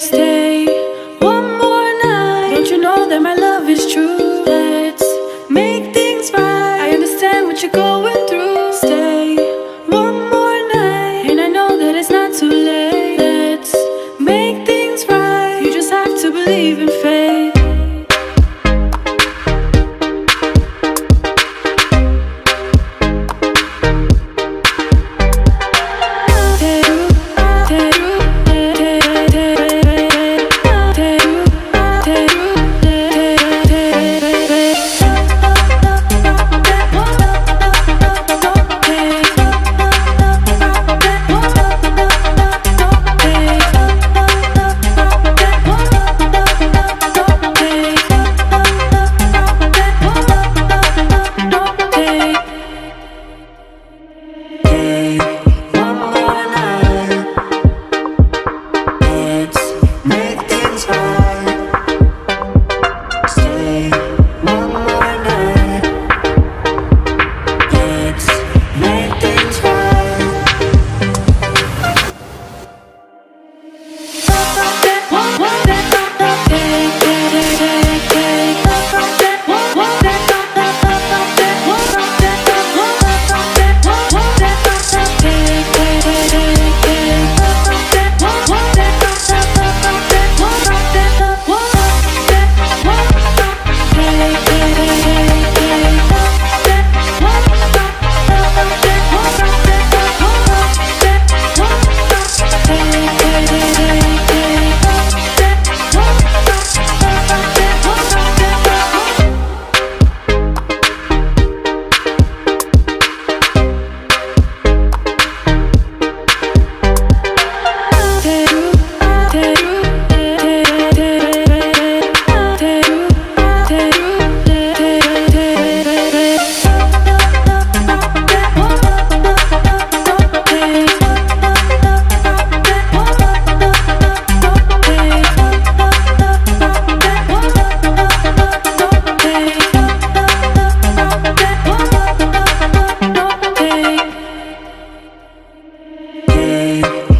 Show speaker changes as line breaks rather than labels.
Stay one more night. Don't you know that my love is true? Let's make things right. I understand what you're going through. Stay one more night, and I know that it's not too late. Let's make things right. You just have to believe in fate.
Hey.